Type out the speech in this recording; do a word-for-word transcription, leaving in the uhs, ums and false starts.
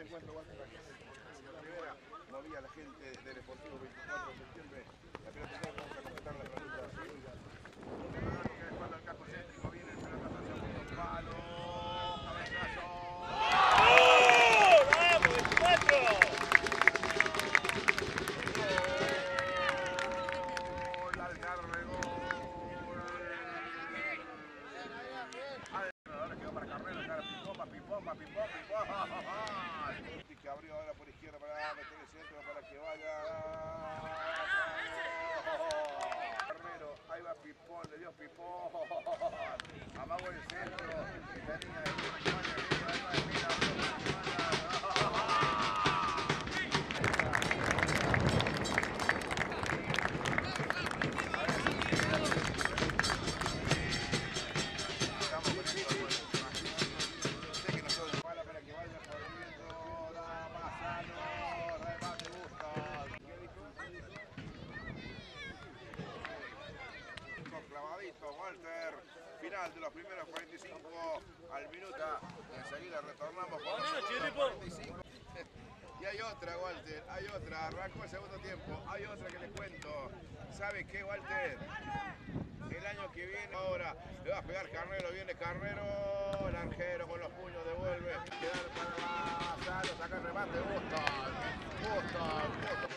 encuentro, Walter, la primera, no había la gente del Deportivo veinticuatro de septiembre. La pelota que vamos a completar la pregunta. Que después del casco céntrico viene el pelotazo hacia un palo. Cabezazo. ¡Vamos, veinticuatro! Gol, Algarve, gol. Ahora quedó para Carrero, cara, pipomba, pipomba, pipomba, pipomba. Que abrió ahora por izquierda para meter el centro para que vaya. Carrero, ahí va Pipón, le dio Pipón. Amago el centro. Tenía el Walter, final de los primeros cuarenta y cinco al minuto. Enseguida retornamos con los cuarenta y cinco. Y hay otra, Walter, hay otra. Arrancó el segundo tiempo. Hay otra que les cuento. ¿Sabes qué, Walter? El año que viene ahora le va a pegar Carrero. Viene Carrero. El arquero con los puños devuelve. Quedar para Gonzalo. Saca el remate. Gusto. Gusto. Gusto.